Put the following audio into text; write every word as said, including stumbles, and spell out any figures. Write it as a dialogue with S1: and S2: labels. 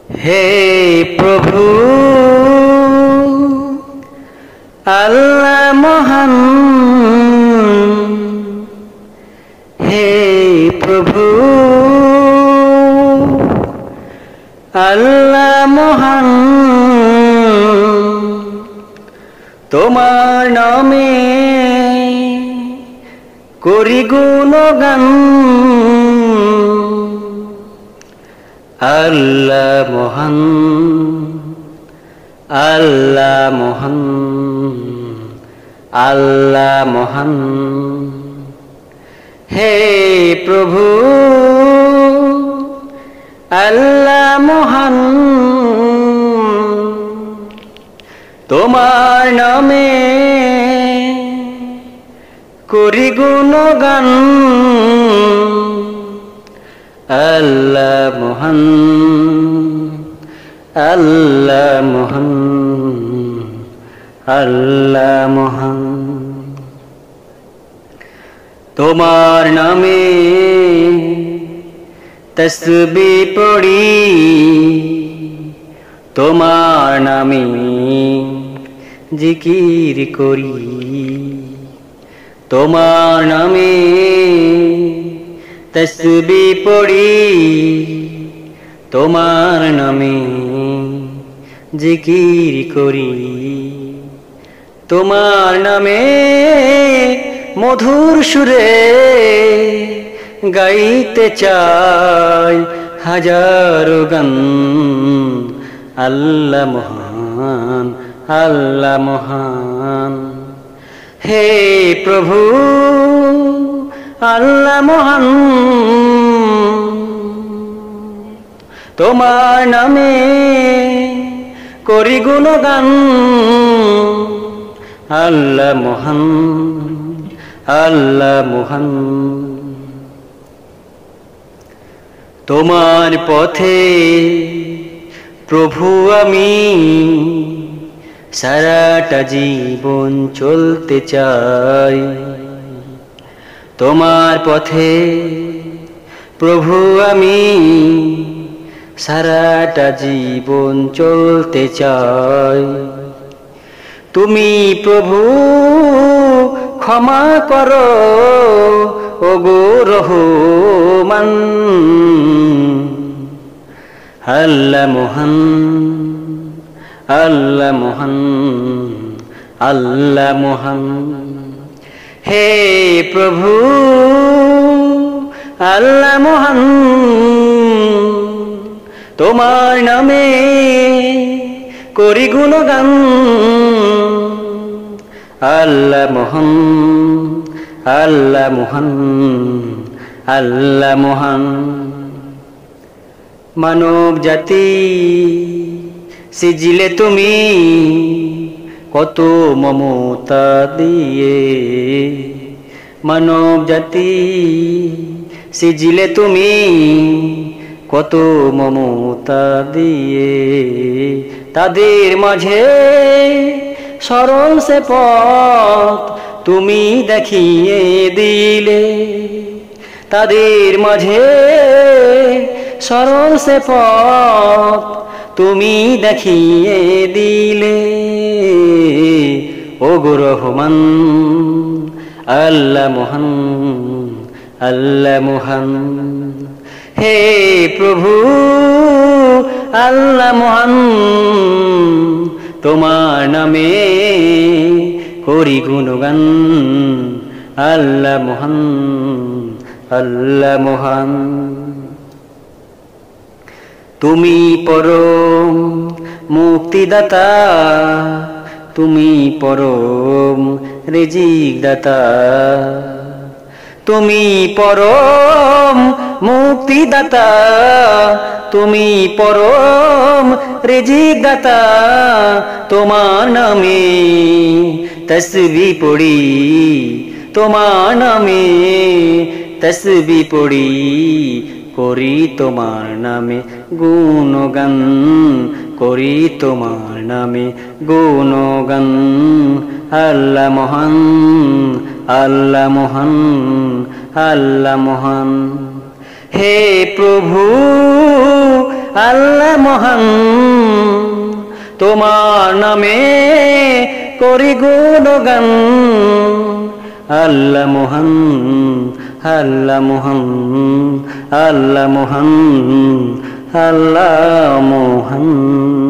S1: हे प्रभु अल्लाह महान, हे प्रभु अल्लाह महान, তোমার নামে করি গুণগান। আল্লাহ মহান, আল্লাহ মহান, আল্লাহ মহান, হে প্রভু আল্লাহ মহান, তোমার নামে করি গুণগান। আল্লাহ মহান, আল্লাহ মহান, আল্লাহ মহান, তোমার নামে তসবিহ পড়ি, তোমার নামে জিকির করি, তোমার নামে তসবিহ পড়ি, তোমার নামে জিকির করি, তোমার নামে মধুর সুরে গাইতে চাই হাজারো গান। আল্লাহ মহান, আল্লাহ মহান, হে প্রভু আল্লাহ মহান, তোমার নামে করি গুণগান। আল্লাহ মহান, আল্লাহ মহান, তোমার পথে প্রভু আমি সারাটা জীবন চলতে চাই, তোমার পথে প্রভু আমি সারাটা জীবন চলতে চাই। তুমি প্রভু ক্ষমা করো ওগো রহমান। আল্লাহ মহান, আল্লাহ মহান, আল্লাহ মহান, হে প্রভু আল্লাহ মহান, তোমার নামে করি গুণগান। আল্লাহ মহান, আল্লাহ মহান, আল্লাহ মহান, মানব জাতি সিজিলে তুমি কত মমতা দিয়ে, মানব জাতি সিজিলে তুমি কত মমতা দিয়ে, তাদের মাঝে সরল সে পথ তুমি দেখিয়ে দিলে, তাদের মাঝে সরল সে পথ তুমি দেখিয়ে দিলে। ওগো রহমান আল্লাহ মহান, আল্লাহ মহান, হে প্রভু আল্লাহ মহান, তোমার নামে করি গুণগান। আল্লাহ মহান, আল্লাহ মহান, তুমি পরম মুক্তিদাতা, তুমি পরম রিজিক দাতা, তুমি পরম মুক্তিদাতা, তুমি পরম রিজিক দাতা, তোমার নামে তসবিহ পড়ি, তোমার নামে তসবিহ পড়ি, করি তোমার নামে গুণগান, করি তোমার নামে গুণগান। আল্লাহ মহান, আল্লাহ মহান, আল্লাহ মহান, হে প্রভু আল্লাহ মহান তোমার নামে করি গুণগান আল্লাহ মহান আল্লাহ মহান আল্লাহ মহান আল্লাহ মহান